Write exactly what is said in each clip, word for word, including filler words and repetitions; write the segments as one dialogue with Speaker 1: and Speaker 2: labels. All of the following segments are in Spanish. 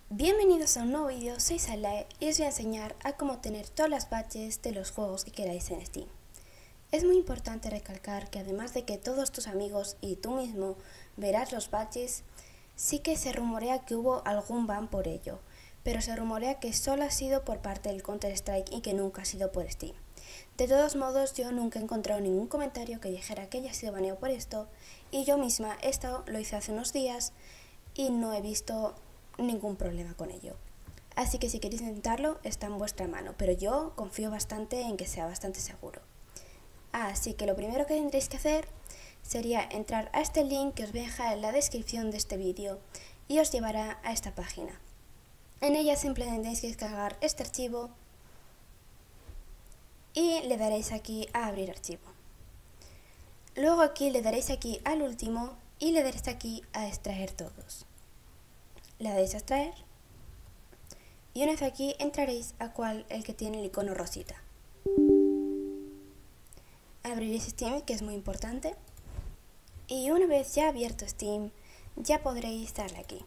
Speaker 1: Bienvenidos a un nuevo vídeo, soy Salae y os voy a enseñar a cómo tener todas las badges de los juegos que queráis en Steam. Es muy importante recalcar que además de que todos tus amigos y tú mismo verás los badges, sí que se rumorea que hubo algún ban por ello, pero se rumorea que solo ha sido por parte del Counter-Strike y que nunca ha sido por Steam. De todos modos, yo nunca he encontrado ningún comentario que dijera que haya sido baneado por esto, y yo misma esto lo hice hace unos días y no he visto ningún problema con ello. Así que si queréis intentarlo, está en vuestra mano, pero yo confío bastante en que sea bastante seguro. Así que lo primero que tendréis que hacer sería entrar a este link que os voy a dejar en la descripción de este vídeo y os llevará a esta página. En ella simplemente tenéis que descargar este archivo y le daréis aquí a abrir archivo. Luego aquí le daréis aquí al último y le daréis aquí a extraer todos. Le dais a extraer y una vez aquí entraréis a cual el que tiene el icono rosita. Abriréis Steam, que es muy importante, y una vez ya abierto Steam ya podréis darle aquí.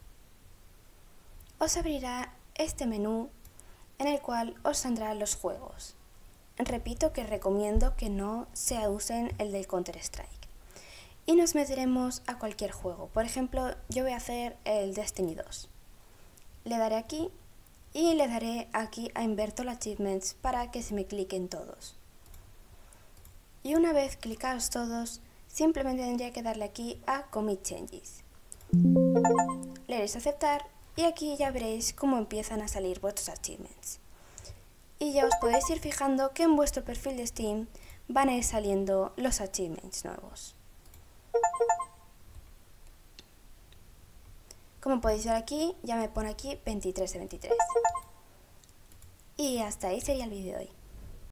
Speaker 1: Os abrirá este menú en el cual os saldrán los juegos. Repito que recomiendo que no se usen el del Counter-Strike. Y nos meteremos a cualquier juego. Por ejemplo, yo voy a hacer el Destiny dos. Le daré aquí y le daré aquí a Invert All Achievements para que se me cliquen todos. Y una vez clicados todos, simplemente tendría que darle aquí a Commit Changes. Le daréis a aceptar y aquí ya veréis cómo empiezan a salir vuestros achievements. Y ya os podéis ir fijando que en vuestro perfil de Steam van a ir saliendo los achievements nuevos. Como podéis ver aquí, ya me pone aquí veintitrés de veintitrés. Y hasta ahí sería el vídeo de hoy.